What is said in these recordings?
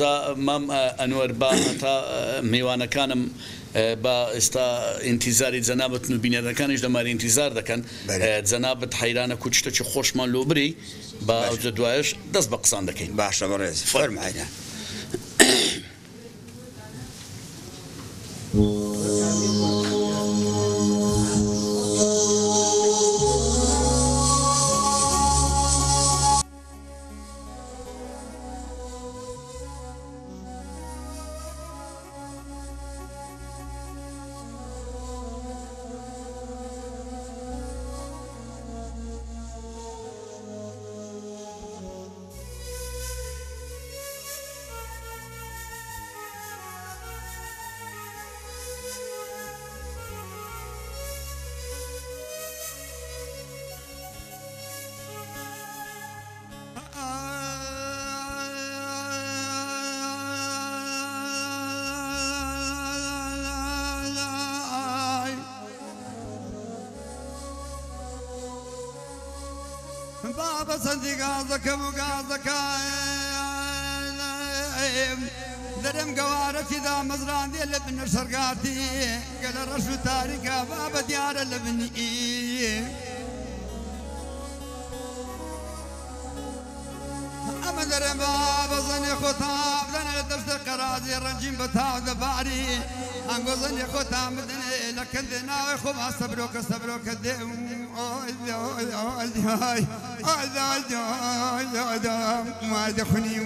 هەتا مام ئەنوەر با هەتا میوانەکانم با ئێستا ئینتیزاری جەنابەت و بینەرەکانیش دەماری ئینتیزار دەکەن جەنابەت حەیرانە کوچتە چ خۆشمان لۆ بری با ئەوجە دوایش دەست بە قسان دەکەین. باشە بەڕێز فەرمایە. بابا سندي غازك وغازك درم قوارتي ذا مزران دي لبن شرقاتي قال رشو تاريكا بابا ديار لبني أما درم بابا زني خطاب دنا دشت قرازي رنجين بتاع دباري أنقو زني خطاب دنا لكن دنا خما صبروك دم ما دخني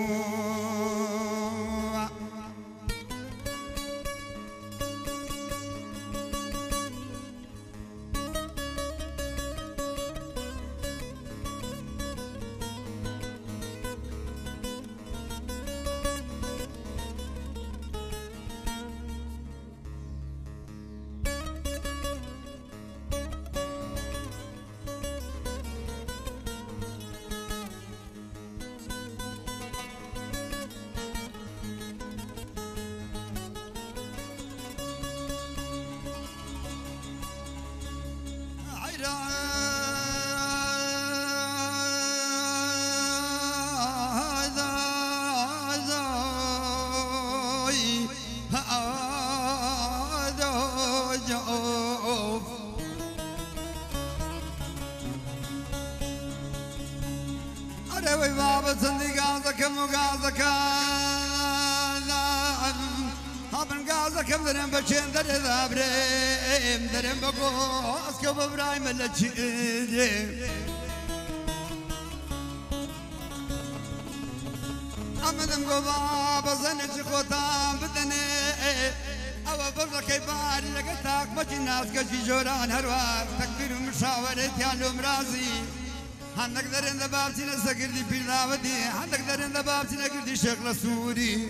أروي بابا صندي غازك مغازك هابن غازك درم بچين در دابرم درم بگو اسكو ببرايم لچي أمدم گو بابا زنج خوتام بدني أو برك بار لقتاك بجناس كشي جوران هروار تكبير مشاورة يالوم رازي هندك درين دبابتي نسكردي بيلاودي هندك درين دبابتي نكردي شغل سوري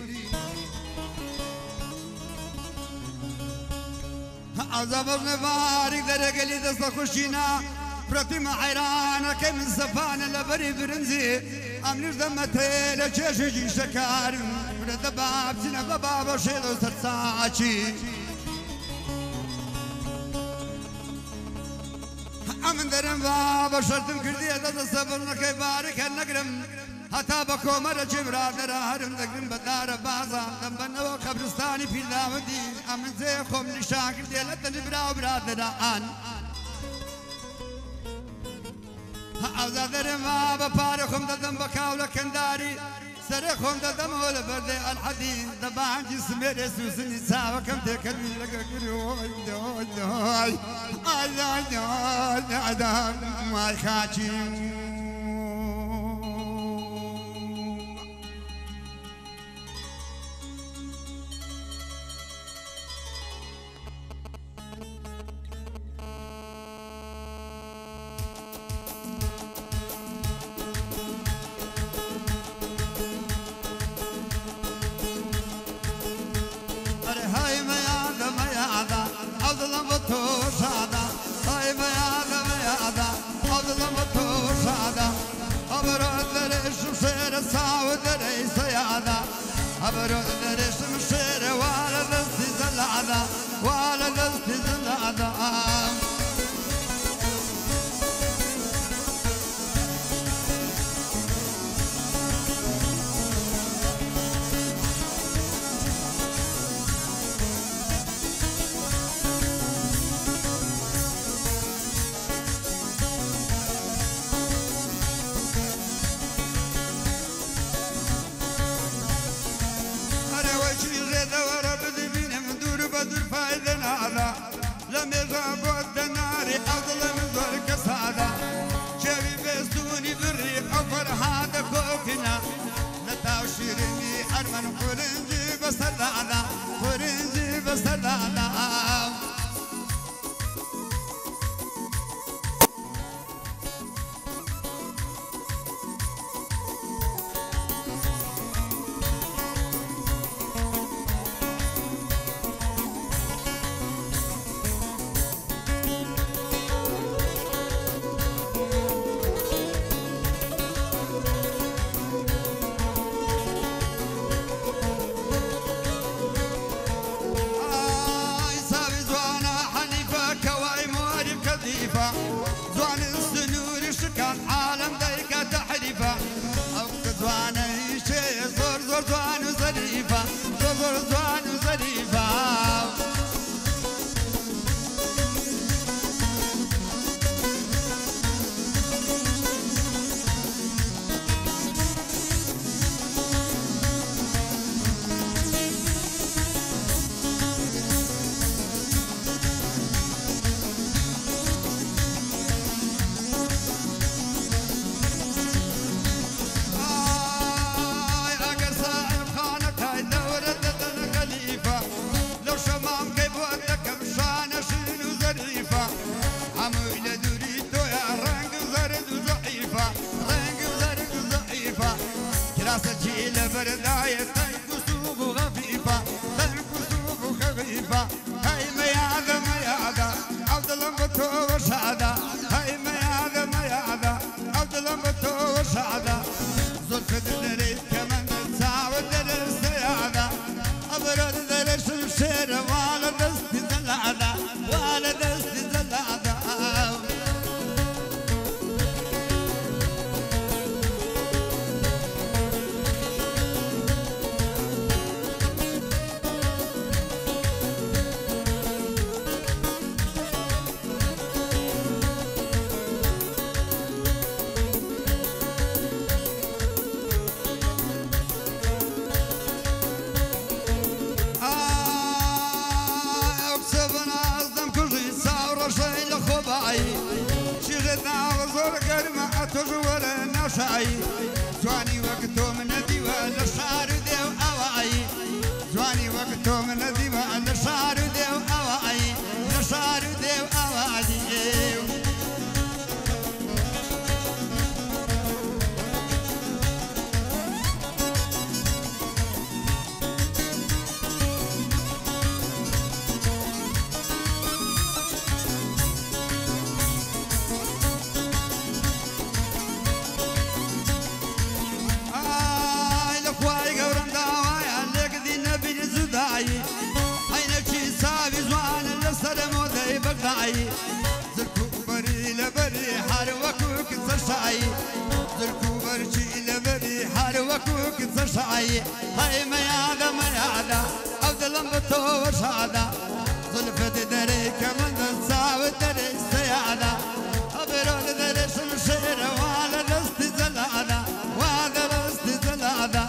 عذاب نبارك درجلي دست خوشينا برتم حيران كم الزفان لبري برنزي أمنيش دمتي لشيشي شكار دبابتي نبابا شيلو سرساچي أمن درم بابا شرطم كردي هذا الصبر نكي بارك هالنقرم حتى بكومر جبرا درارم دقرم بدار بازا دمبنا وقبرستاني في داودي أمن زي خوم نشاكر دي لتن برا برادران أوزا درم بابا بارخم ددم بكاولا كنداري سرخم ددم ولا بردي الحديد دبان جسمي رسوس النساء وكم تكلمي لك كروي دوي أدام ما يخاتي دڵم زۆر کەسادا شەوی بێستونی بڕی ئەو فەرهادە کۆکنا لە تاو شیرینی هەرمەن قورنجی بەسەردادا قورنجی بەسەردادا زوان السنور شكان عالم ذيك تحريفة أو زوان شيء زور زور زوان وزريفة زور زور زوان وزريفة سجيلة برداية تنكسوب غفيفة تنكسوب خفيفة هاي ميادة ميادة عبد اللمبتو وشادة هاي ميادة ميادة عبد اللمبتو وشادة زلف الدريد كمان تساوي الدرس سيادة أبرد درس الشير والا دستي زلادة والا دستي زلادة تجور نشعي جواني وقتو من ديوان الشعر ديو أواعي جواني وقتو من ديوان الشعر ديو أواعي الشعر ديو أواعي زركو بري لبري حار وكوك تشعي زركو برشي لبري حار وكوك تشعي هاي ميادة ميادة عبد اللمبتو وشادة زلفة دري كمان تساوي دري سيادة أبرود دري شمشير والا دستي زلادة والا دستي زلادة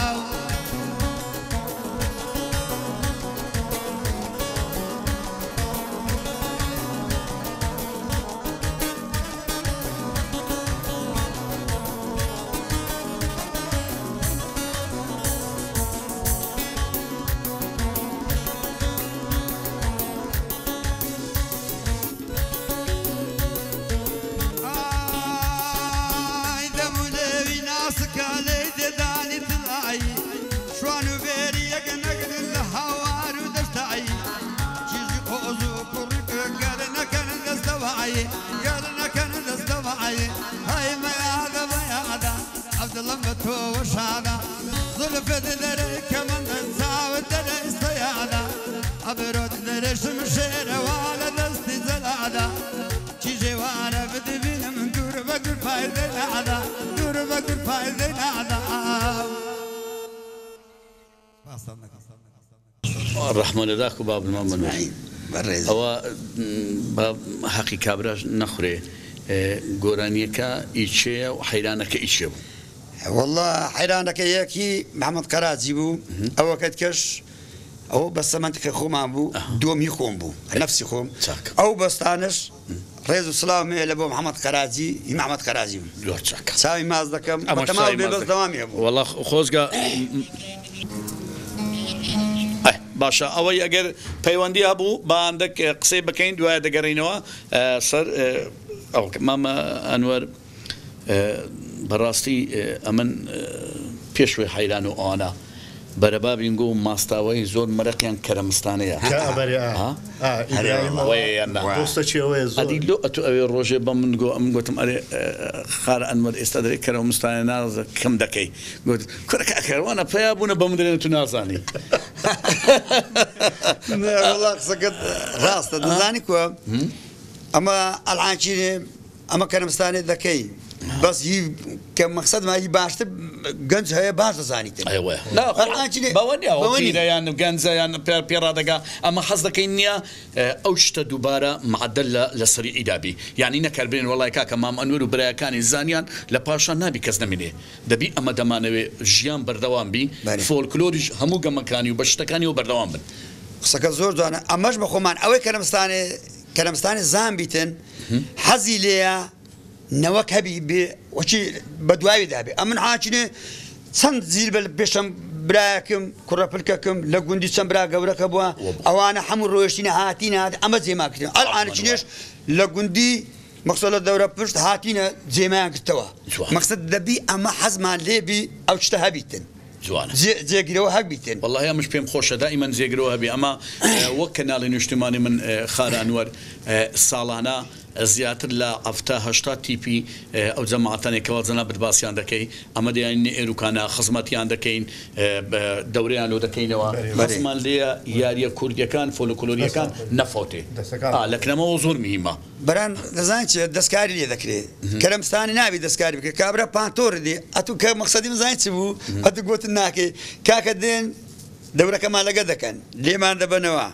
هاي ميادة ميادة عبد اللمبتو وشادة زلفة دري كمان تساوي دري سيادة أبرود دري شمشير والا دستي زلادة تيجي وانا بدي بينا من دور بقر فايدة نعدة دور بقر فايدة نعدة الرحمن لذاك باب المؤمن هو باب حقي كابراج نخري قرانيكا إيشيا وحيرانك إيشيا والله حيرانك ياكي محمد قرازي بو أو كتكش أو بس منطقة خوم عم بو دومي خوم بو نفسي خوم أو بس تانش ڕێز و سڵاومێ لە بۆ محەممەد قەرازی محەممەد قەرازی چاوی ماز دەکەم بەتەماڵ بێبەست دەوامیە بوو والله خۆزگە باشە ئەوەی ئەگەر پەیوەندی هەبوو باندێک قسەی بکەین دوایە دەگەڕینەوە سەر ئەو مامە ئەنوەر بەڕاستی ئەمن پێشوێ حەیران و ئەوانە بەرەبابین گۆ ماستاوای زۆر مەرەقیان کەرەمستانەیە ئەوێ ڕۆژێ بە من گۆ ئەم گوتم ئەرێ خار ئەنوەر ئێستا دەرێ کەرەمستانە نازە کەم دەکەی گوت کورەکە ئەکەوانە پیا بوونە بە من دەرێن تو نازانی قسەکەت ڕاستە دەزانی کووە ئەمە ئەڵعاچینێ ئەمە کەرەمستانێ دەکەی بەس هی کە مەقسەد مایی باشتر گەنج هەیە باش دەزانیتن بەوەنیان گەنجیان پێڕادەگا ئەمە حەز دەکەین نییە ئەو شتە دووبارە معدل لە سەری ئیدابی یعنی نەکاربرێن وڵای کاکە مام ئەنوەر و برایەکانی زانیان لە پاشان نابی کەس نەمێنێ دەبی ئەمە دەمانەوێ ژیان بەردەوام بی فۆلکلۆریش هەموو گەمەکانی و بەشتەکانی و بەردەوام بن قسەکە زۆر جوانە ئەمەش بە خۆمان ئەوەی کەرەمستانی زان بیتن حەزی لێیە نەوەک هەبی بێچی بە دوایی دابێ ئەمن حاچینێ چەند زیل بە پێشەم برایەکەم کوڕەپلکەکەم لە گوندی چەند برا گەورەکە بووە ئەوانە هەموو ڕۆیشتینە هاتیینە ئەمە جێماکردن ئەڵعانچینێش لە گوندی مەقسەد لە دەورە پشت هاتیینە جێمایان کردەوە مەقسەد دەبی ئەمە حەزمان لێبی ئەو شتە هەبیتن جێگرەوە هەبیتن والله مش پێم خۆشە دائیمەن جێگرەوە هەبی ئەمە وەک کەناڵی نیشتیمانی من خار ئەنوەر ساڵانە زیاتر لە هەشتا تیپی ئەو جەماعەتانێکەوە جەنابەت باسییان دەکەی ئەمە دەیان ئێروکانە خزمەتیان دەکەین دەورەیان لۆ دەکەینەوە بەسمان لێە یاریە کوردیەکان فۆلۆکلۆریەکان نەفۆتێ لەکنەمەوە زۆر میهمە بەران دەزانین چێ دەستکاری لێ دەکرێت کەرەمستانی ناوی دەستکاری بکە کابرا پانتۆڕ دێ ئەتو کە مەقسەدی مزانین چ بوو ئەتو گوتن ناکەی کاکە دێن دەورەکەمان لەگە دەکەن لێمان دەبنەوە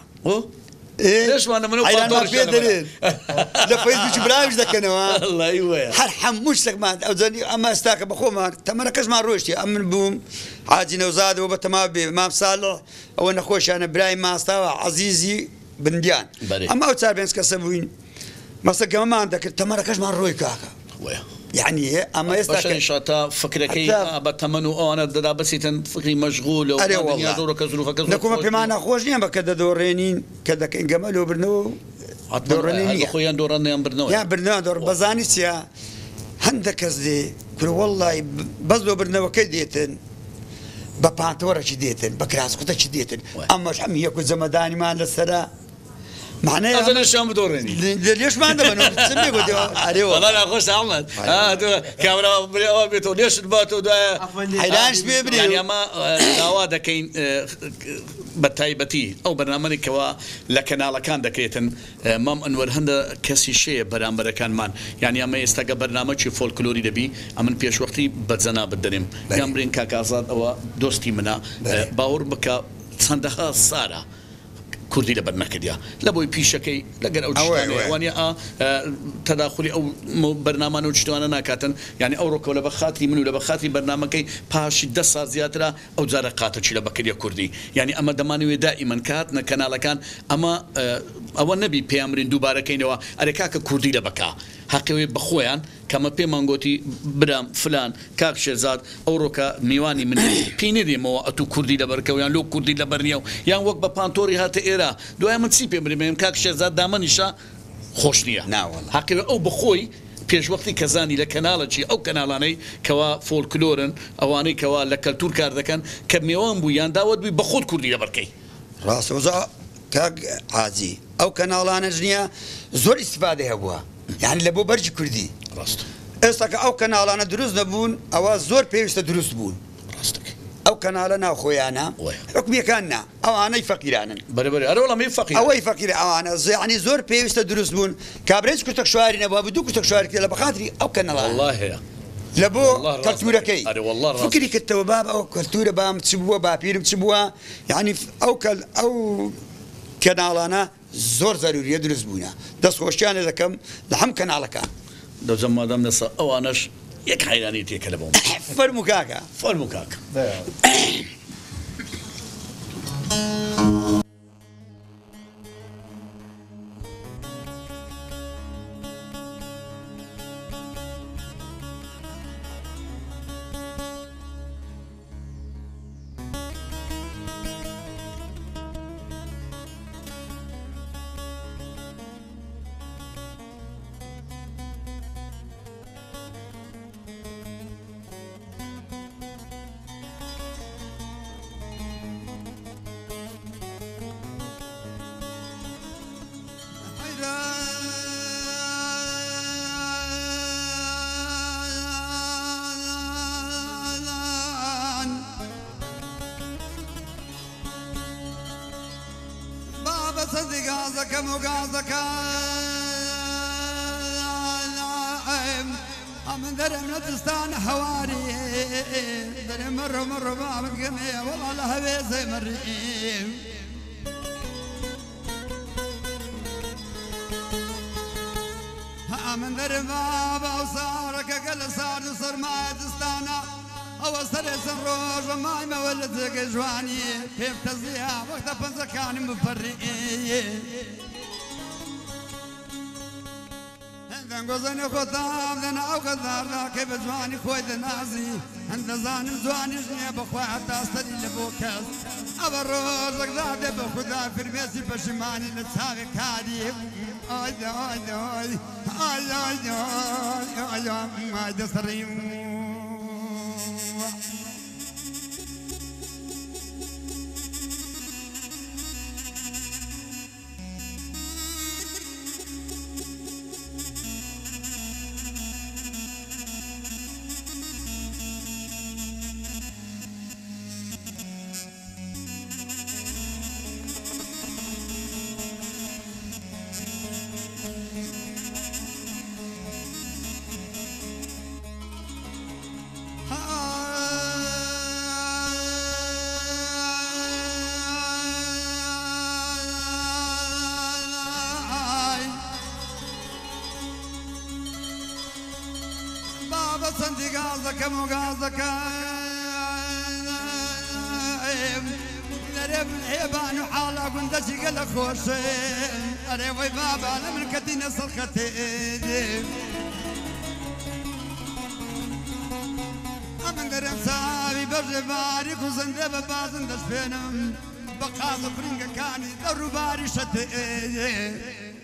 پێ دەرێن لە فەیسبووکی براویش دەکەنەوە هەر هەموو شتێکمان ئەوجانی ئەمە ئێستاکە بە خۆمان تەمەرەکەشمان ڕۆشتی ئەم من بووم حاجی نەوزادەوە بە تەما بێ مام ساڵە ئەوە نەخۆشیانە برای ماستاوە عەزیزی بندیان ئەمە ئەو چار پێنج کەسە بووین مەسەگەمەمان دەکرد تەمەرەکەش ڕۆی کاکە يعني أما يستاك شاتا فكرك بتمن وأنا دا بسيتن فكري مشغول والله دورك ظروفك نكون بمعنى خوشني بكذا دورينين كذا جمال وبرنو دورينين خويا دورنا برنو يا برنو دور بزانيسيا عندك زي كل والله بس لو برنو كديتن ببانتورة شديتن بكراس كنت شديتن أما شو عم يكون زمداني ما للسرا معناه أنا الشام بدورني ليش ما عندنا بنو تسميه قدي أريو والله لا خوش أحمد كاميرا بيتو ليش تباتو ده حيلانش بيبري يعني ما نوادا كين بتايبتي أو برنامج كوا لكن على كان دكيتن مام أنور هندا كسي شيء برنامج كان مان يعني أما يستقبل برنامج فولكلوري دبي أمن بيش وقتي بتزنا بدريم يامرين كاكازات أو دوستي منا باور بكا صندها سارة كردي لبر نكديا لبوي بيشكي لقر أو جشتاني وانيا تداخلي أو برنامج وجشتوانا ناكاتن يعني أو ركوا لبخاتي منو لبخاتي برنامجي باش دسا زيادة أو زارة قاتل شيء لبكريا كردي يعني أما دماني دائما كاتنا كنالا كان أما أو النبي بيامرين دوباره كينوا أركاك كردي لبكا حقيقي بخويان كما بيمانغوتي برام فلان كاك شيرزاد أو ركا ميواني من بينيري مو أتو كردي لبركوا يعني لو كردي لبرنيو يعني وقت ببانتوري هات دوای من چی پێم برێم کاک شێرزاد دامەنیشە خۆش نییە حقیقە ئەو بخۆی پێشوەختی کەزانی لە کەناڵەکی ئەو کەناڵانەی کەوا فۆلکلۆرن ئەوانەی کەوا لە کەلتور کار دەکەن کە میێوان بوویان داوت بووی بە خۆت کوردی لەبەرکەی ڕاستەوزە کاک حاجی ئەو کەناڵانەش نییە زۆر ئیستیفادە هەبووە یعنی لە بۆ بەرجی کوردی ڕاست ئێستا کە ئەو کەناڵانە دروست نەبوون ئەوە زۆر پێویستە دروست بوون أو كنالا ناخويانا حكميكاننا أو أنا فقيرانا بري أرولا مي فقير أو أي فقير أو أنا يعني زور بيست دروس بون كابريز كنتك شواري نبوا بدو كنتك شواري كذا بخاطري أو كنالا والله يا لبو كالتورة كي والله فكري كتوا باب أو كالتورة بام تسبوا بابيرم تسبوا يعني أو كنالانا زور ضروري يدرس بونا دس خوشيان إذا كم لحم كنالا كان دو زمان دام نص أو أناش يك حيراني تيكلمون فرمو كاكا صدق قازك مقازك من درم ندستان حواري درم مر باب القمية والله لها بيزي مريم من درم باب وصارك قل صار صار ما دستانا أو سرس الروج ما مولدك جواني كيف تزيها وقت فنزكاني مفرقين دنگوزنی خودم دن او قدر لا كيف جواني خوي دنازي عند زان جواني جنيه بخوي حتى استدي لبوكاس ابا روزك زاد بخدا في الميسي بشماني نتساوي كادي اي اي اي اي اي اي اي دسريم صندي قازك مقازك نريب الحيبان وحالا قندشي قل خوشين أريوي بابا لمن كتين صرختين أمن درم سابي برجباري كوزن ريب بازن دشفينم بقاز فرنق كاني درو باري شتين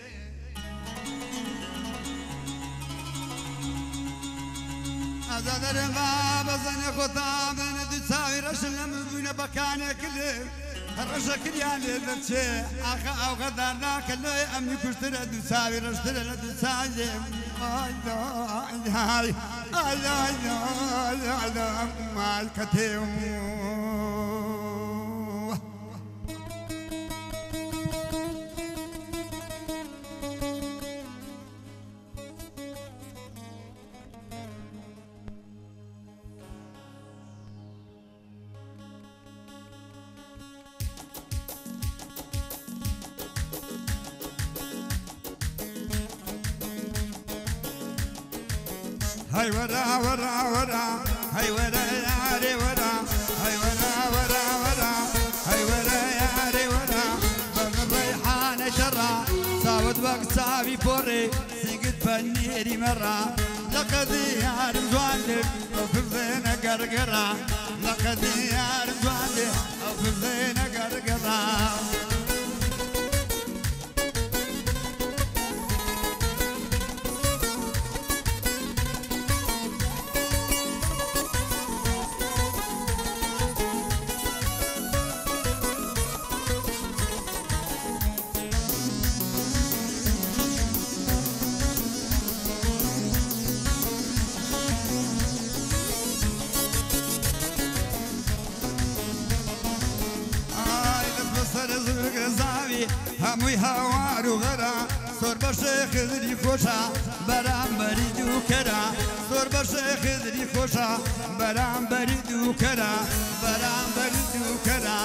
أزادر بابا زني خطاب ندي تساوي رشل مبين بكانه كله الرشا كريالي ذرشي أخا أو غدار ذاك اللي أمني كشتر دو تساوي رشتر دو تساوي آي آي آي آي آي مال كتيم هاي ورا ورا ورا هاي ورا يا ري ورا هاي ورا ورا ورا هاي ورا يا ري ورا بالريحان شرا ساود وقت سابي فوري سيقت بنيري مرة لقد يا رمزوانك وفي الزينة قرقرة لقد يا رمزوانك وفي الزينة قرقرة هموی هوار و غرا سر باشه خدری خوشا برام بریدو کرا سر باشه خدری خوشا برام بریدو کرا برام بریدو کرا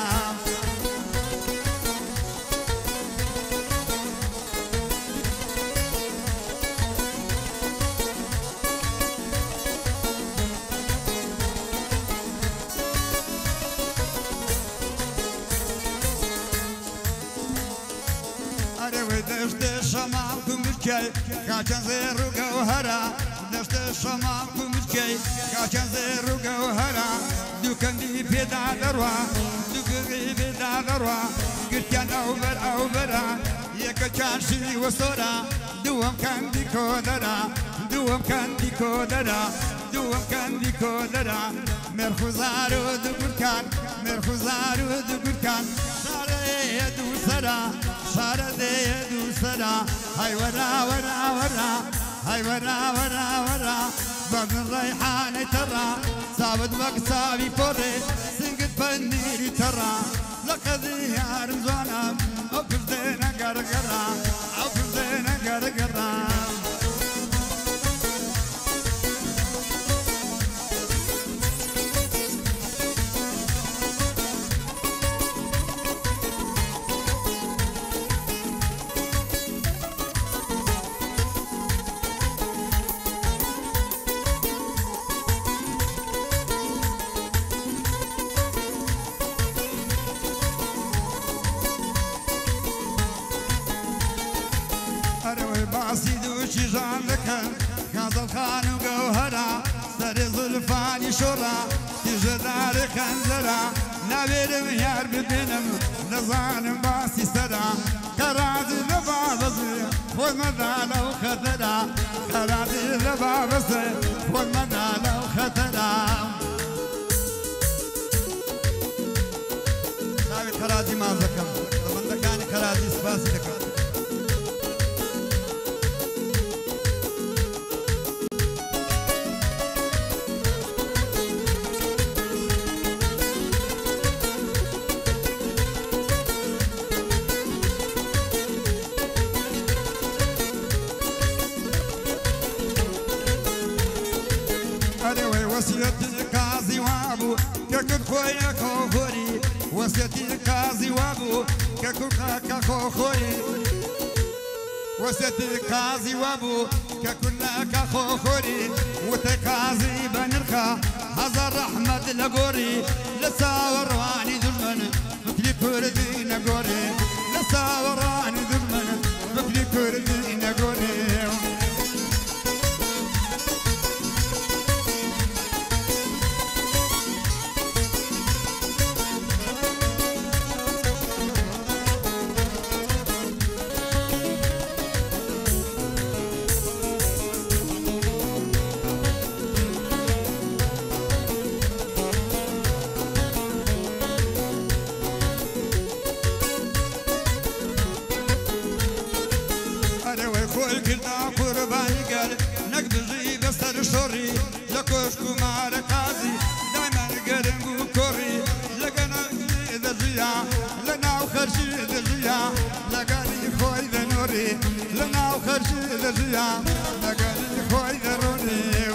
دشت شمال كمشكي كاچن زير وجوهرا دشت شمال كمشكي كاچن زير وجوهرا دوكندي بيدا دروا دوكندي بيدا دروا قرتيان أو برا يكاچان شي وصورا دوم كاندي كودرا دوم كاندي كودرا دوم كاندي كودرا مرخوزارو دوكان مرخوزارو دوكان شاري دوسرا شارده دوسرا هاي ورا ورا ورا هاي ورا ورا ورا بابن الريحان ترى سابد مكسابي فوري سنقت بنيري ترى لقد يا رمزانا أبو زينك گرگرا او پردن گرگرا خان وجوهرة سر زلفاني شرة تجدار خنزرة نبيرم يار ببنم نظان باسي سرا كرادي لبابزي خود مدى لو خطرة كرادي لبابزي خود مدى لو خطرة ناوي كرادي ما زكم بندكاني كرادي سباسي لكم وسيتي كازي وابو ككل خويا كوخوري وسيتي كازي وابو ككل كاكا خوخوري وسيتي كازي وابو ككل كاكا خوخوري وتكازي بنرخا هزار احمد لغوري لساوراني دمن مثلي كردي نغوري لساوراني دمن مثلي كردي نغوري شوري لكوشكو مع ركازي دايما قرنقو كوري لقنا ذا لنا وخرشي ذا لقاني خوي ذا نوري لنا وخرشي ذا لقاني خوي ذا روني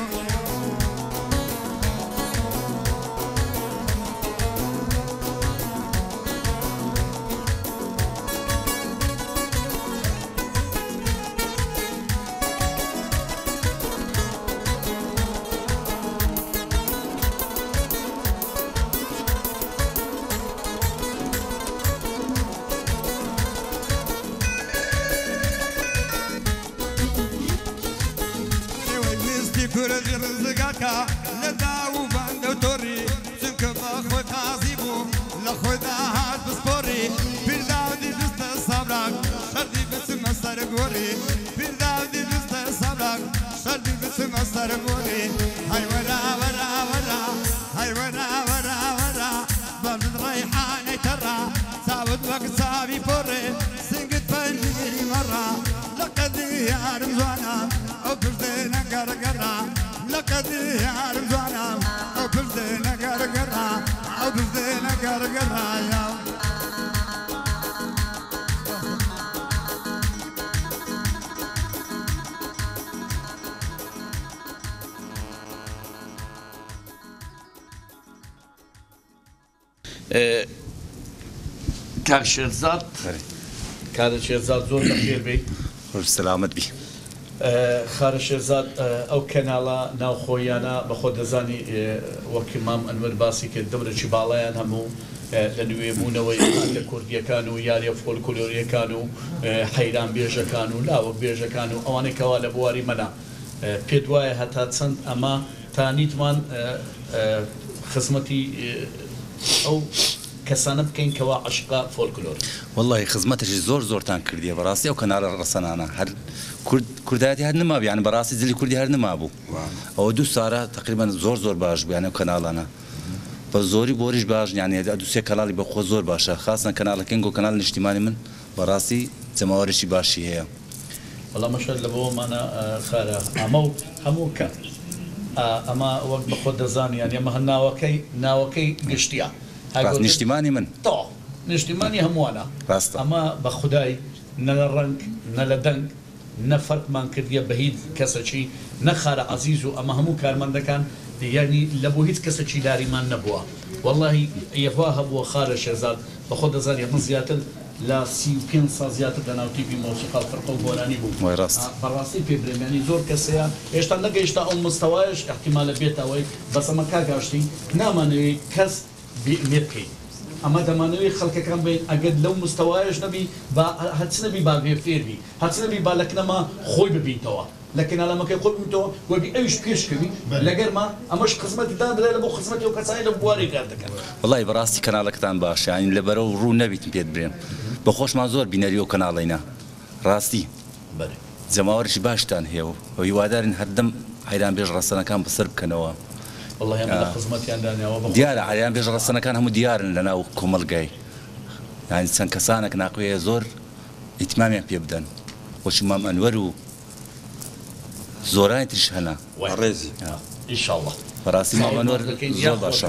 كردي رزقك لداو باندو توري سنك باخوي قاضيبو لخوي داهات بسبوري بيرداودي بست صبرك شردي بسم سرقوري بيرداودي بست صبرك شردي بسم سرقوري هاي ورا ورا ورا هاي ورا ورا ورا بابد ريحاني ترى ساود وقت سابي بوري سنقت فنجري مرة لقد يا رمزوانا او بردنا قرقرة لقد يا رمزوانا او بردنا قرقرة او بردنا قرقرة يا كاك شيرزاد كاك شيرزاد زور بخير بي خوش سلامت بی خارج شێرزاد ئەو کەناڵە ناوخۆیانە بەخۆ دەزانی وەکی مام ئەنوەر باسی کرد دەورەی باڵایان هەموو لە نوێبوونەوەی لە کوردیەکان و یاریە فۆلکلۆریەکان و حەیران بێژەکان و لاوەک بێژەکان و ئەوانەی کەوا لە بواری مەنا پێت وایە هەتا چەند ئەمە تانیتمان خزمەتی ئەو کەسانە بکەین کەوا عەشقا فۆلکلۆر والله خزمەتێکی زۆرتان کردیە بەڕاستی ئەو کەناڵە ڕەسەنانە هەر کوردایەتی هەر نمابوو یعنی بەڕاستی زلی کوردی هەر نمابوو ئەوە دوو سارە تقریبا زۆر باش بوو یعنی ئەو کەناڵانە بە زۆری بۆریش باش یعنی دووسێ کەناڵی بەخۆ زۆر باشە خاصن کەناڵەکەن و کەناڵ نیشتیمانی من بەڕاستی جەماوەرێکی باشی هەیە والله مەشهد لە بۆمانە خارە ئەمە و هەموو کە ئەمە وەک بەخۆ دەزانی یعنی ئەمە ناوەکەی گشتیە نیشتیمانی من نیشتیمانی هەمووانە ئەمە بە خودای نە لە ڕنگ نە لە دەنگ نەفەرقمان کردیە بە هیچ کەسەکی نەخارە عەزیز و ئەمە هەموو کارمەندەکان یعنی لە بۆ هیچ کەسەکی داریمان نەبووە واللهی یەخوا هەبووە خارە شێزاد بەخۆ دەزانێ من زیاتر لە 35 سال زیاتر لە ناوتیپی مۆسیقا و فەرقە و گۆرانی بوو بەڕاستی پێ برێمێنی زۆر کەسەیە هێشتا نەگەیشتا ئەو مستەوایش احتیمالە بێتەوەی بەسەمە کاگاشتی نامانەوێت کەس بێ بکەین ئەمە دەمانەوەی خەڵکەکان بین ئەگەر لەو مستەوایش نەبی هەچ نەبی با بێ فێربی هەچ نەبی با لە کنەما خۆی ببینیتەوە لە کەناڵەمەکەی خۆی ببینیتەوە وەبی ئەویش پێشکەوی لەگەرما ئەمەش خزمەتی دادرێت لە بۆ خزمەتی و کەسانی لە بواری کار دەکەن وڵی بەڕاستی کەناڵەکەتان باشە ینی لەبەرەوە ڕوو نەبیتم پێت برێن بە خۆشمان زۆر بینەری و کەناڵینە ڕاستی جەماوەرشی باشتان هەیە و هیوادارین هەردەم حەیران بێژ ڕەسەنەکان بەسەر بکەنەوە دیارە حەیران بێژ ڕەسەنەکان هەموو دیارن لەناو کۆمەڵگای ینی چەند کەسانێک ناقوەیە زۆر ئیتمامیان پێ بدەن وەچی مام ئەنوەر و زۆرانی تریش هەنا ڕێزی ئینشاءڵڵا بەڕاستی مام ئەنوەر زۆر باشە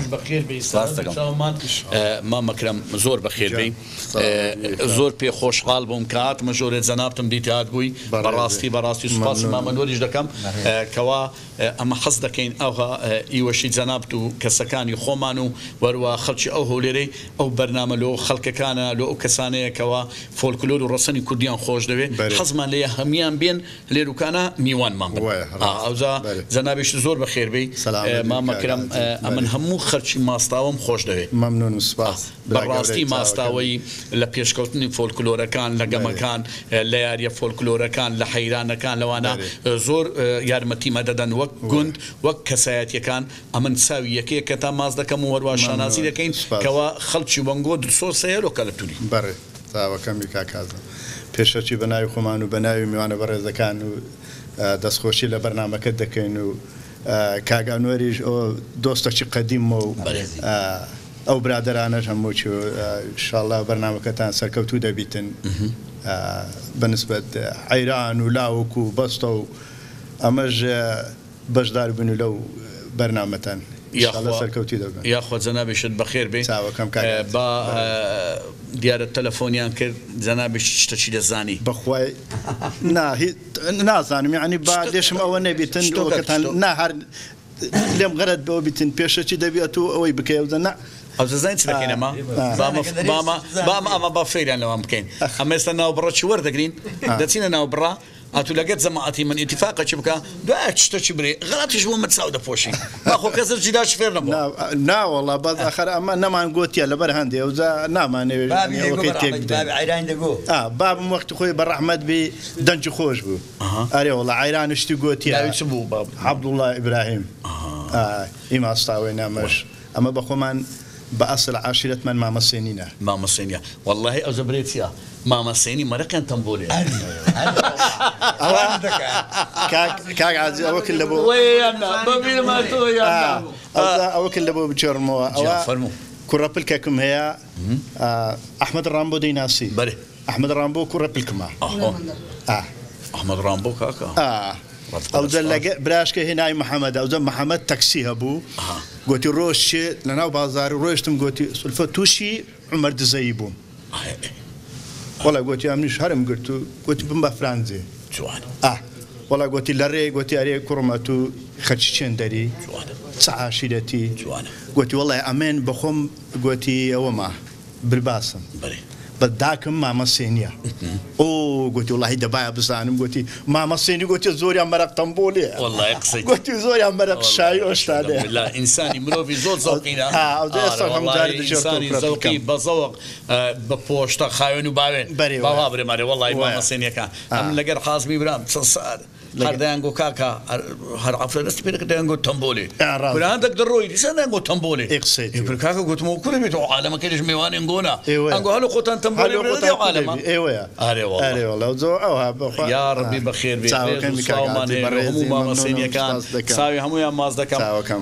مامەکرم زۆر بەخێر بی زۆر پێ خۆشحاڵ بووم کە هاتمە ژۆرێ جەنابتم دیتی هاتبووی بەڕاستی سوپاس مام ئەنوەریش دەکەم کەوا ئەمە حەز دەکەین ئەوها ئیوەشی جەنابت و کەسەکانی خۆمان و وەروە خەڵکی ئەو هەولێرەی ئەو بەرنامە لۆ خەڵکەکانە لۆ ئەو کەسانەیە کەوا فۆلکلۆر و ڕەسەنی کوردیان خۆش دەوێت حەزمان لێیە هەمیان بێن لێروکانە میوانمان بن ئەوجا جەنابیش زۆر بەخێر بی مامەکرم ئەمن هەموو خەرچی ماستاوم خۆش دەوێت مەمنون سوپاس بەڕاستی ماستاوەی لە پێشکەوتنی فۆلکلۆرەکان لە گەمەکان لە یاریە فۆلکلۆرەکان لە حەیرانەکان لەوانە زۆر یارمەتیمە دەدەن وەک گوند وەک کەسایەتیەکان ئەمن چاوی یەکەیە کە تا ماز دەکەم و وەروە شانازی دەکەین کەوا خەڵکی وەنگۆ دسۆ سەیەرۆکە لە تووری بەڕێ چاوەکەمی کاکازم پێشەرچی بە ناوی خۆمان و بە ناوی میوانە بەڕێزەکان و دەستخۆشی لە بەرنامەکەت دەکەین و کاگانوەریش دۆستێکی قەدیمە و ئەو برادرانەش هەمووچ و ئینشاءڵڵا بەرنامەکەتان سەرکەوتوو دەبیتن بەنسبەت حەیران و لاوک و بەستە و ئەمەش بەشدار بن و لەو بەرنامەتان سەرکەوتی دەبن یاخوا جەنابیشت بەخێر بێ با دیارە تەلەفۆنیان کرد جەنابیش شتەچی دەزانی بەخوای نازانم یعنی با لێشم ئەوە نەبیتن هەر لێم غەرەت بەوە بیتن پێشەچی دەبێت و ئەوەی بکەوزە نە ئەو دەزانین چ دەکەینەمە ئەمە با فێریان لەوان بکەین ئەمە ئێستا ناوبڕەکی وەردەگرین دەچینە ناوبڕا ئەتو لەگەت جەماعەتی من ئیتیفاقەکی بکە دوای شتێکی برێ غەڵەتیش بوو مەچاو دەپۆشی باخۆ کەسر جیداش فێر نەبوو ناوەڵا بەس ئەخەر ئەمە نەمان گوتیە لەبەر هەندێ ئەوجا نامانەوێت بابم وەختی خۆی بە ڕەحمەت بێ دەنجی خۆش بوو ئەرێ وەڵا عەیران شتی گوتیە عەبدوڵڵا ئیبراهیم ئیماستاوێ نامەش ئەمە بە خۆمان بە ئەسڵ عاشیرەتمان مامەسێنینە مامەسێنیە وەڵڵاهی ئەو زەبرێتیە مامەسێنی مەرەکەن تەمبۆلێ کاک عەزیز ئەوە کرد لە بۆ ئەوە کرد لە بۆ بچێڕمەوە ئەوە کوڕەپلکەکم هەیە ئەحمەد ڕامبۆ دەیناسی ئەحمەد ڕامبۆ کوڕەپلکمە ئەحمەد ڕامبۆ کاکە ئەوجە لەگە براشکە هێنای محەممەد ئەوجە محەممەد تەکسی هەبوو گوتی ڕۆژ لەناو بازار ڕۆیشتم گوتی سولفە تووشی عومەر دزەیی بووم وەڵا گوتی ئەمنیش هەرم گرت و گوتی بم بە فرانزێ وەڵا گوتی لە ڕێ گوتی ئەرێ کوڕمەت و خەرچی چێندەری چ عاشیرەتی گوتی وەڵای ئەمێن بەخۆم گوتی ئەوەمە برباسم بەداکم مامەسێنیە ئۆ گوتی وڵی دەبایە بزانم گوتی مامەسێنی گوتی زۆریان مەرەق تەمبۆلێ گوتی زۆریان مەرەق شایی ئۆشتانێ ئینسانی مرۆڤی زۆر زەوقینە زەوقی بە زەوق بە پۆشتە خاوێن و باوێن باوا برێمارێ وەڵی مامەسێنیەکان ئەم لەگەر حازمی برام چەند سعد هەردایان گۆ کاکە هەر ئەفرە دەستی پێ دەکە دەیان گۆ تەمبۆلێ برهاندێک دەڕۆی دیسان دەیان گۆ تەمبۆلێ کاکە گوتمەوە کوورە بێت عالەمەکەیش میوانێن گۆنا ئەنگۆ هەلو خۆتان تەمبۆلێ یا ڕەبی بەخێر بێت هەموو مامەسێنیەکان ساوی هەموویان ماز دەکەم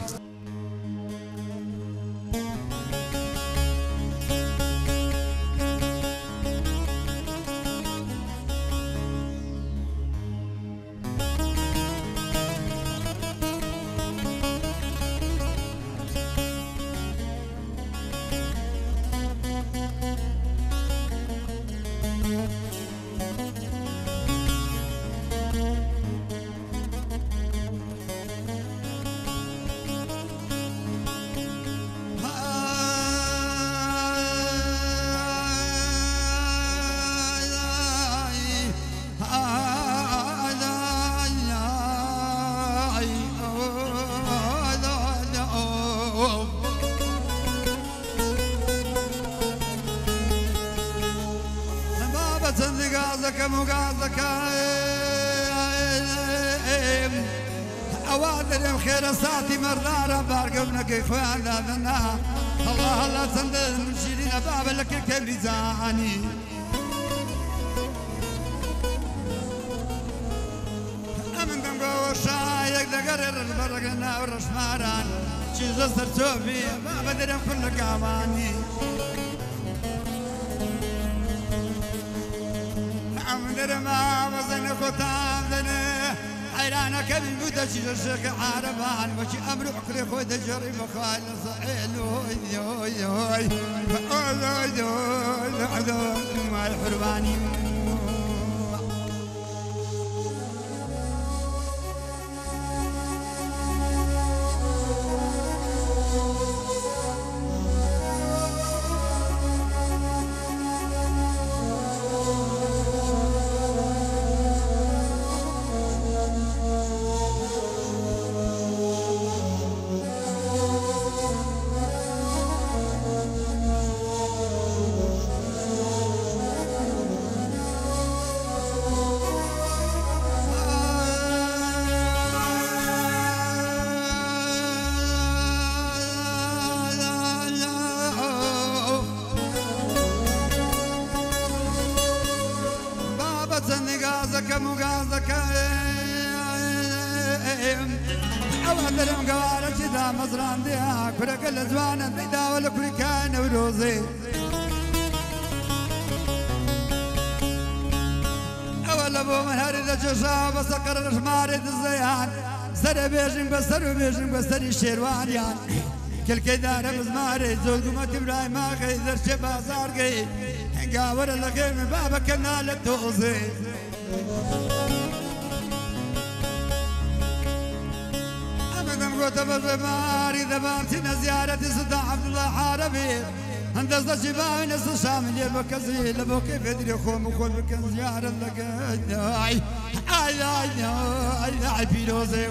غازك مغازك أوادر خير ساعتي مرارة بارقبنا كيف أنا الله الله صندل مشيرين باب لك الكبري زاني أمن دمقو وشايك دقرر البرقنا والرشماران شيز أصدر توفي ما بدرم كل قاماني أمن ما وزن ختام ذنه حيرانك بالمدة شيخ عربان وشي أمر عقلي خود جري مخالص حلوي يوي يوي ما الحرباني أوادرم قوارة جدا مزران ديها كرك الأزوانا بيدا ولا كريكان وروزي أول أبو من هارد جشا بسكر الشمار الزيان سر بيجن بسر وبيجن بسر الشيروان يان كل كدار بزماري زود ما تبراي ما خيزر شبا صار قي قاور لقي من بابك نال توزي وتبر ماري ذبارتنا زيارة سلطان عبد الله حاربي هندسة شباب نص الشام يبقى زي لبو كيف يدري خوم وخول بكن زيارة لك اي اي اي اي بيروزي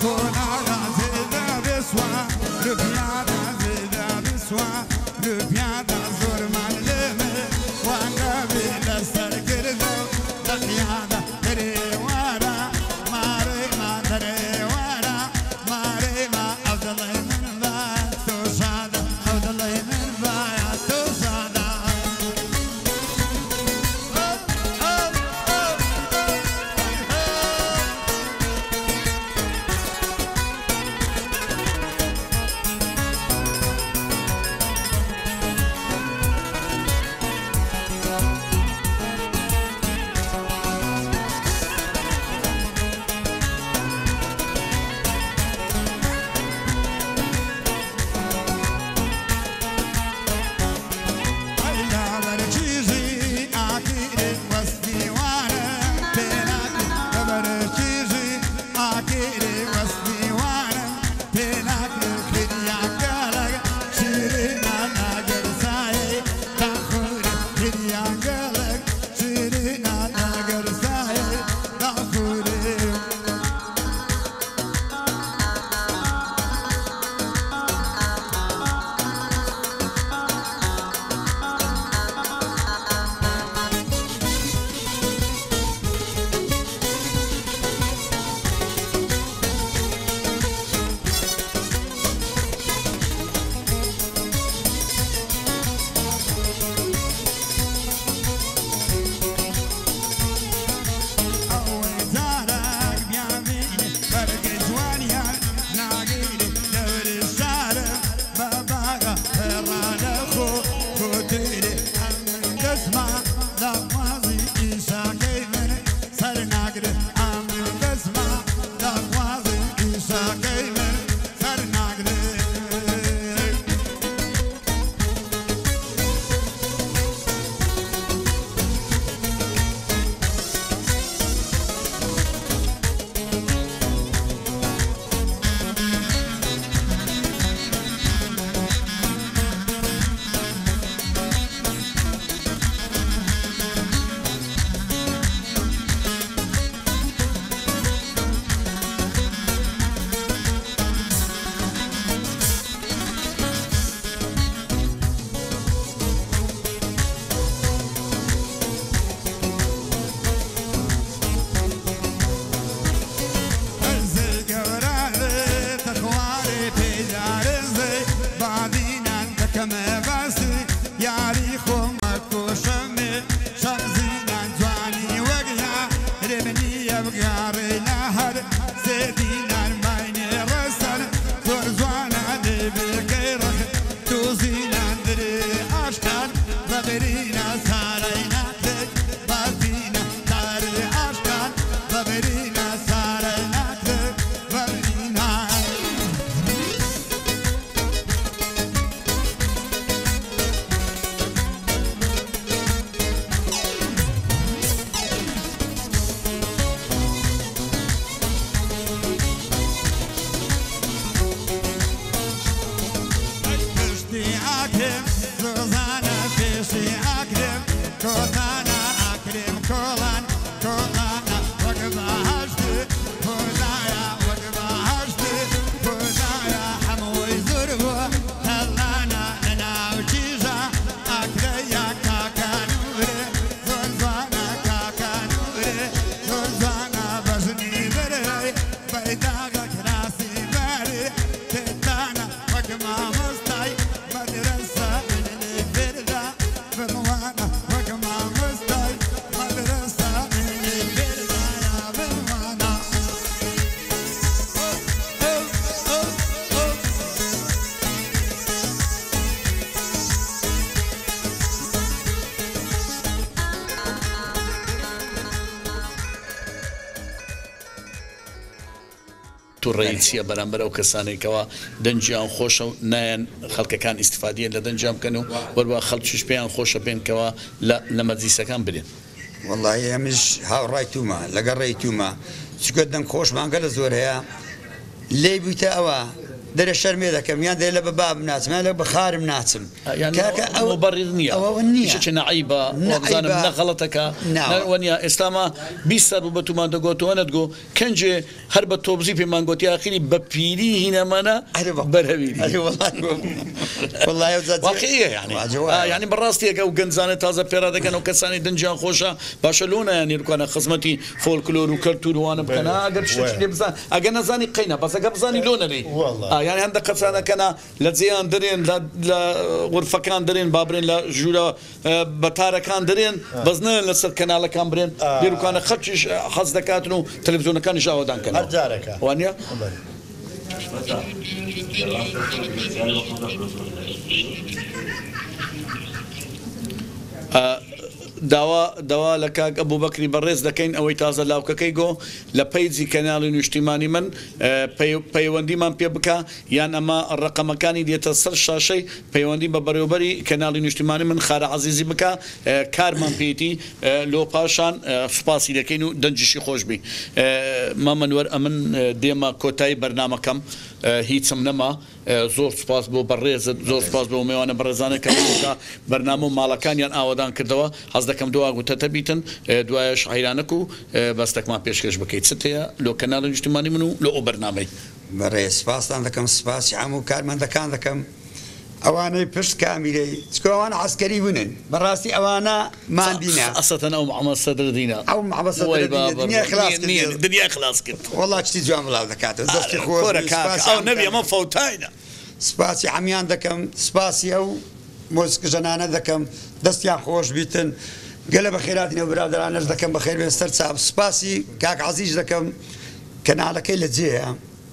Le bien توڕێی چییە بەرامبەر ئەو کەسانێکەوە دەنجیان خۆشە و نایەن خەڵکەکان ئیسفادیە لە دەنجام بکەن و وەروە خەڵکیش پێیان خۆشە بێنکەوە لە مەجلیسەکان برێن. والله ئێمەش هاوڕای تومە لەگەڵ ڕێی تومە چکە دەنگ خۆشمانگە لە زۆر هەیە لێی بوویتە ئەوە دەرە شەرمێ دەکەم یان دێ لە بە باب ناچم یان لە بەخارم ناچم کاکە ئەوە بەڕێز نییە ئەوە نییە چ نەعیبە وەبزانم نەغەڵەتەکە وەنیا ئێستاما 20 سەر بوو بە تومان دەگۆتەوەنت گۆ کەنجێ هەر بە تۆبزی پێمان گوتی ئاخری بە پیری هینەمانە بەرهەویری واقعیە یعنی بەڕاستیەکە و گەنجانە تازە پێرا دەکەن و کەسانی دەنجیان خۆشە باشە لۆنە نیرکانە خزمەتی فۆلکلۆر و کەلتور وانە بکەن ئەگەر شتێکی لێ بزان ئەگە نەزانی قەینە بەس ئەگە بزانی لۆنەری یانی هەندە کەسانەکەنا لە جێیان درێن لە غورفەکان درێن بابرێن لە ژوورە بەتارەکان درێن بەزنە لەسەر کەناڵەکان برێن بیرروکانە خەچیش حەز دەکاتن و تەلەڤیزیۆنەکانیش ئاوادانکەن وانە داوا لە کاک ئەبوو بەکری بەڕێز دەکەین ئەوەی تازە لاوکەکەی گۆ لە پەیجی کەناڵی نیشتیمانی من پەیوەندیمان پێ بکە یان ئەمە ڕقەمەکانی دێتە سەر شاشەی پەیوەندی بە بەڕێوەبەری کەناڵی نیشتیمانی من خارە عەزیزی بکە کارمان پێیتی لۆ پاشان سوپاسی دەکەین و دەنجشی خۆشبی مامەنوەر ئەمن دێمە کۆتایی بەرنامەکەم هیچم نەما زۆر سپاس بۆ بەڕێزت زۆر سپاس بۆ میوانە بەڕێزانە کە بەرنامە و ماڵەکانیان ئاوادان کردەوە حەز دەکەم دوا گوتەتە بیتن دوایش حیرانەک و بەستێکمان پێشکەش بکەیت چ هەیە لۆ کەناڵی نیشتیمانی من و لە ئەو بەرنامەی بەڕێز سپاسان دەکەم سپاسی هەموو کارمەندەکان دەکەم ئەوانەی پشت کامیرەی چکۆوانە عسکەری بوونن بەڕاستی ئەوانە مادینە ئەسەتەن ئەو محەممەد سەدرەدینە ئەو محەممەد سەدرەدینە دنیا خلاص کرد وەڵا چتی جوان بڵاو دەکاتەوە دەستی ئەو نەبی ئەمە فەوتاینە سپاسی هەمیان دەکەم سپاسی ئەو مۆزیکە ژەنانە دەکەم دەستیان خۆش بیتن گەلە بە خێراتینەوە برادرانەش دەکەم بە خێر بێن سەر چاپ سپاسی کاک عەزیز دەکەم کەناڵەکەی لە جێیە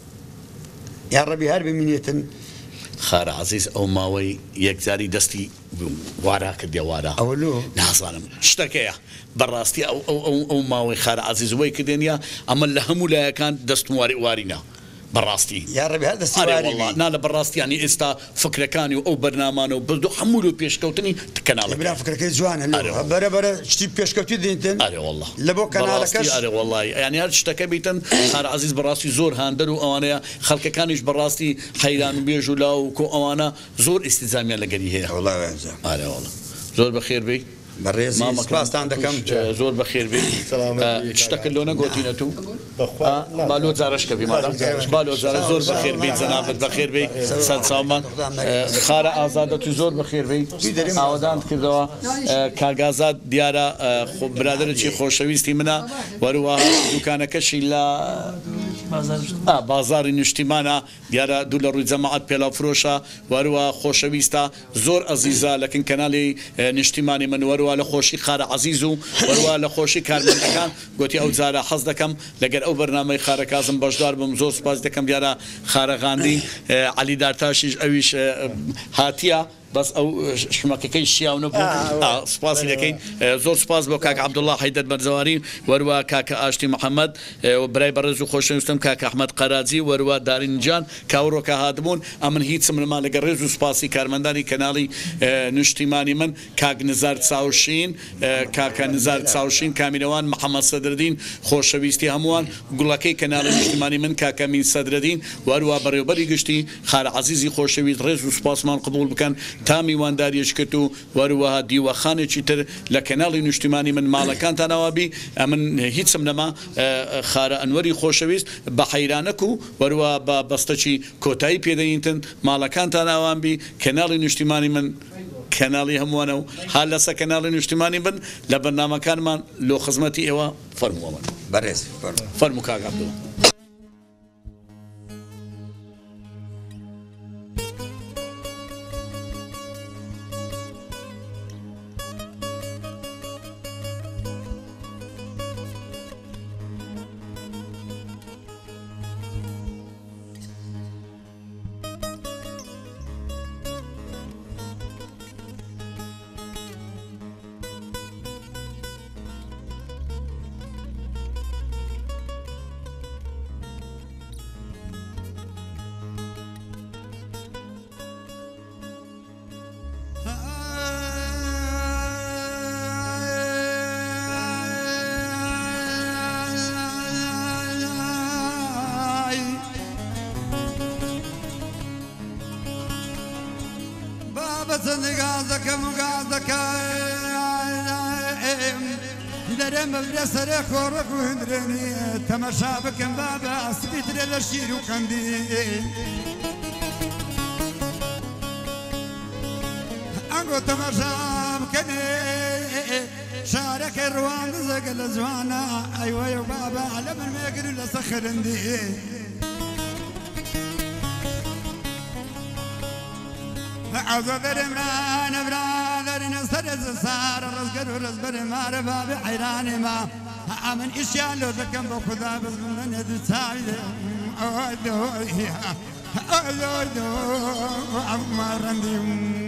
یان ڕەبی هەر ببینێتن خارە عەزیز ئەو ماوەی یەکجاری دەستی وارا کردی وارا ئەوەلو نازانم شتەکەیە بەڕاستی ئەو ماوەی خارە عەزیز وەی کردێنە ئەمە لە هەموو لایەکان دەستم وارینە بەڕاستی نا لە بەڕاستیانی ئێستا فکرەکانی و ئەو بەرنامانە و بردو هەموو و پێشکەوتنی کەناڵ فکرەکەی جوانە بەرەبەرە شتی پێشکەوتی دێنتن لە بۆ کەناڵەکەش وڵی ینی هەر شتەکە بیتن خارە عەزیز بەڕاستی زۆر هاندەر و ئەوانەیە خەڵکەکانیش بەڕاستی حەیران و بێژ و لاو و کۆ ئەوانە زۆر ئیستیزامیان لەگەری هەیە زۆر بەخێر بێ بەڕێز سپاسان دەکەم زۆر بەخێر بێ شتەکە لۆ نەگۆتینە تو بالۆ جارشکە بالۆ جارە زۆر بەخێر بیت جەنابەت بەخێر بێ سەد ساڵمان خارە ئازادە تو زۆر بەخێر بێ ئاوادان کردەوە کاگازات دیارە برادرێکی خۆشەویستی منە وەروە دوکانەکەشی لە بازاری نیشتیمانە دیارە دوو لە ڕووی جەماعەت پێڵاوفرۆشە وەروە خۆشەویستە زۆر ئەزیزە لەکن کەناڵی نیشتیمانی من وەروە لە خۆشی خارە عەزیز و وەروە لە خۆشی کارمەندەکان گوتی ئەو جارە حەز دەکەم لەگەر ئەو بەرنامەی خارە کازم بەشدار بم زۆر سپاس دەکەم دیارە خارە غاندی عەلی دارتاشیش ئەویش هاتیە بەس ئەو شمەکەکەی شیاو نەبوو سپاسی دەکەین زۆر سپاس بۆ کاک عەبدوڵڵا حەیدەر بەرزەواری وەروە کاکە ئاشتی محەممەد برای بەڕێز و خۆشەویستم کاکە ئەحمەد قەراجی وەروە دارینجان کاوڕۆکە هاتبوون ئەمن هیچم نەما لەگە ڕێز و سپاسی کارمەندانی کەناڵی نیشتیمانی من کاک نزار چاوشین کاکە نزار چاوشین کامیرەوان محەممەد سەدرەدین خۆشەویستی هەمووان گوڵەکەی کەناڵی نیشتیمانی من کاکە مین سەدرەدین وەروە بەڕێوەبەری گشتی خارە عەزیزی خۆشەویست ڕێز و سپاسمان قبول بکەن تا میوانداریش کرد و وەروەها دیوەخانێکی تر لە کەناڵی نیشتیمانی من ماڵەکانتانەوابی ئەمن هیچم نەما خارە ئەنوەری خۆشەویست بە حەیرانەک و وەروە بە بەستەکی کۆتایی پێدەینتن ماڵەکانتان ئاوانبی کەناڵی نیشتیمانی من کەناڵی هەمووانە و حال لەسەر کەناڵی نیشتیمانی بن لە بەرنامەکانمان لۆ خزمەتی ئێوە فەرمووەمە بەڕێز فەرموو کاک عەبدوڵڵا درم برسر خورك وهندرني تماشا بكم بابا سبيت للشير وقندي أنو تماشا بكني شارك الروان زقل زوانا أيوة يا بابا على من ما يقولوا لسخرندي عزدر مران برادر نسترز سار رزقر ورزبر معرفة بحيران ما من إشياء لو ذكم بخدا بس من ندسايد أودو أودو أمرندي